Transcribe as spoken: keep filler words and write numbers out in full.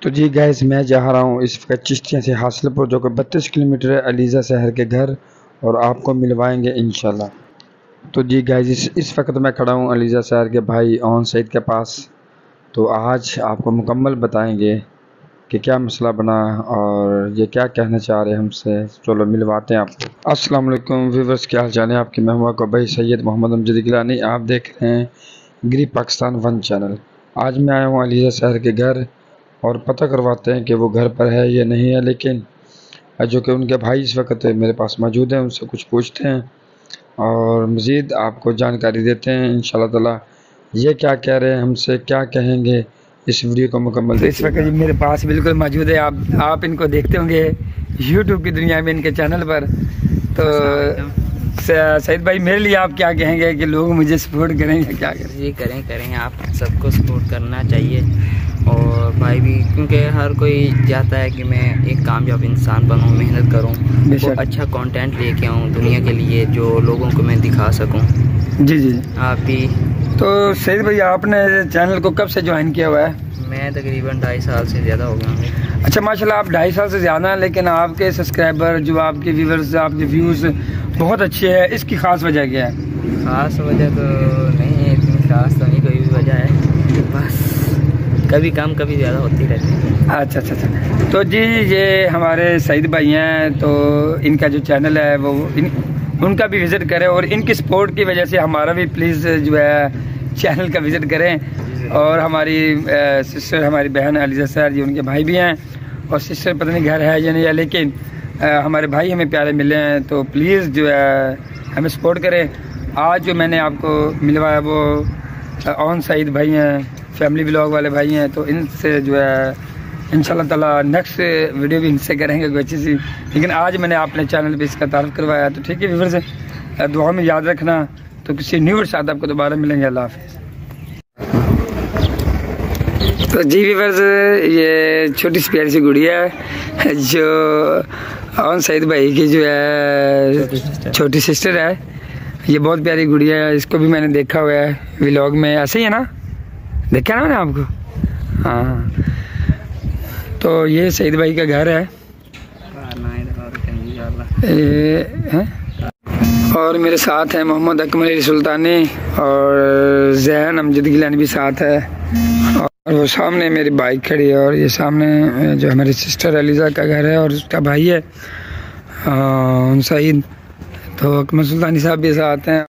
तो जी गैस मैं जा रहा हूँ इस वक्त चिश्तियाँ से हासिलपुर, जो कि बत्तीस किलोमीटर है अलीज़ा शहर के घर, और आपको मिलवाएंगे इंशाल्लाह। तो जी गैस इस, इस वक्त मैं खड़ा हूँ अलीज़ा शहर के भाई ओन सईद के पास। तो आज आपको मुकम्मल बताएंगे कि क्या मसला बना और ये क्या कहना चाह रहे हैं हमसे। चलो मिलवाते हैं आपको। अस्सलाम वालेकुम व्यूअर्स, क्या हाल चाल है आपके। मैं हुआ को भाई सैयद मोहम्मद अमजद गिलानी, आप देख रहे हैं ग्री पाकिस्तान वन चैनल। आज मैं आया हूँ अलीज़ा शहर के घर और पता करवाते हैं कि वो घर पर है या नहीं है, लेकिन जो कि उनके भाई इस वक्त मेरे पास मौजूद हैं, उनसे कुछ पूछते हैं और मज़ीद आपको जानकारी देते हैं इंशाल्लाह ताला। ये क्या कह रहे हैं हमसे, क्या कहेंगे, इस वीडियो को मुकम्मल। तो इस वक्त मेरे पास बिल्कुल मौजूद है, आप आप इनको देखते होंगे यूट्यूब की दुनिया में, इनके चैनल पर। तो सईद भाई मेरे लिए आप क्या कहेंगे कि लोग मुझे सपोर्ट करेंगे, क्या करें? जी करें करें, आप सबको सपोर्ट करना चाहिए। और भाई भी, क्योंकि हर कोई चाहता है कि मैं एक कामयाब इंसान बनूं, मेहनत करूं, वो अच्छा कंटेंट लेके आऊं दुनिया के लिए, जो लोगों को मैं दिखा सकूं। जी जी आप भी। तो सईद भाई आपने चैनल को कब से ज्वाइन किया हुआ है? मैं तकरीबन ढाई साल से ज़्यादा हो गया हूँ। अच्छा माशाल्लाह, आप ढाई साल से ज़्यादा, लेकिन आपके सब्सक्राइबर, जो आपके व्यूवर्स, आपके व्यूज़ बहुत अच्छे हैं। इसकी ख़ास वजह क्या है? ख़ास वजह तो नहीं है, इतनी ख़ास तो नहीं कोई भी वजह है, बस कभी कम कभी ज़्यादा होती रहती है। अच्छा अच्छा अच्छा। तो जी ये हमारे सईद भाई हैं, तो इनका जो चैनल है वो इन, उनका भी विज़िट करें, और इनकी सपोर्ट की वजह से हमारा भी प्लीज़ जो है चैनल का विज़िट करें। और हमारी सिस्टर, हमारी बहन अलीज़ा सर जी, उनके भाई भी हैं, और सिस्टर पता नहीं घर है या नहीं है, लेकिन आ, हमारे भाई हमें प्यारे मिले हैं। तो प्लीज़ जो है हमें सपोर्ट करें। आज जो मैंने आपको मिलवाया वो ओन सईद भाई हैं, फैमिली ब्लॉग वाले भाई हैं। तो इनसे जो है इंशाल्लाह ताला नेक्स्ट वीडियो भी इनसे करेंगे कोई अच्छी सी, लेकिन आज मैंने अपने चैनल पे इसका तारुफ करवाया। तो ठीक है व्यूअर्स, दुआ में याद रखना। तो किसी न्यू साथ आपको दोबारा मिलेंगे। अल्लाह हाफिज़। तो जी व्यूअर्स, ये छोटी सी प्यारी सी गुड़िया है जो ओन सईद भाई की जो है छोटी सिस्टर है। ये बहुत प्यारी गुड़िया है, इसको भी मैंने देखा हुआ है व्लॉग में, ऐसे ही है ना, देखा ना मैंने आपको। हाँ, तो ये सईद भाई का घर है। ए, है? और मेरे साथ है मोहम्मद अकमल अली सुल्तानी और जैन अमजद गिलानी भी साथ है। और वो सामने मेरी बाइक खड़ी है, और ये सामने जो हमारी सिस्टर अलीज़ा का घर है और उसका भाई है सईद। तो अकमल सुल्तानी साहब भी साथ हैं।